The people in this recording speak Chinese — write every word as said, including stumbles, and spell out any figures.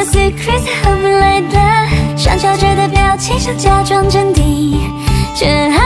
secrets 合不来的，想笑着的表情，想假装镇定，却。